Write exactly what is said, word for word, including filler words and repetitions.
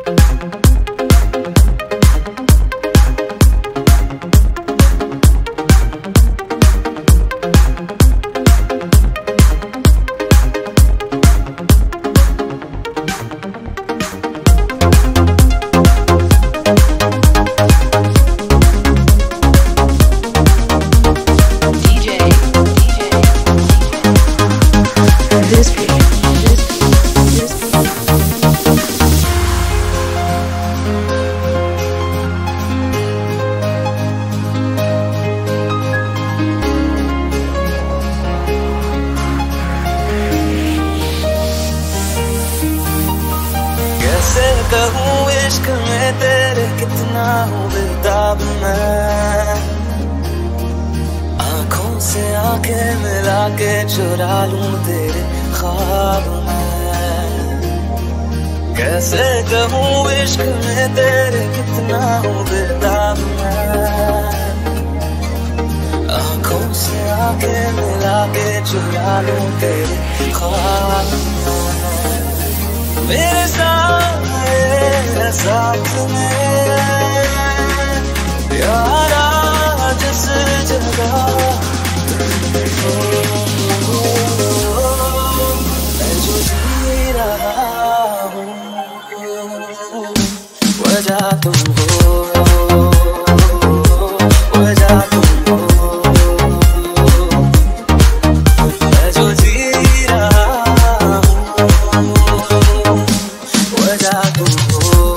कहूँ इश्क में तेरे कितना हूँ बेताब मैं, आँखों से आंखें मिला के चुरा लूं तेरे ख्वाब में। कैसे कहूँ इश्क में तेरे कितना हूँ बेताब मैं, आँखों से आंखें मिला के चुरा लूं तेरे ख्वाब में। मेरे साथ साथ में यारा जिस जगह मैं जो जी रहा हूँ वजह तुम हो, वजह तुम हो, मैं जो जी रहा हूँ वजह तुम हो।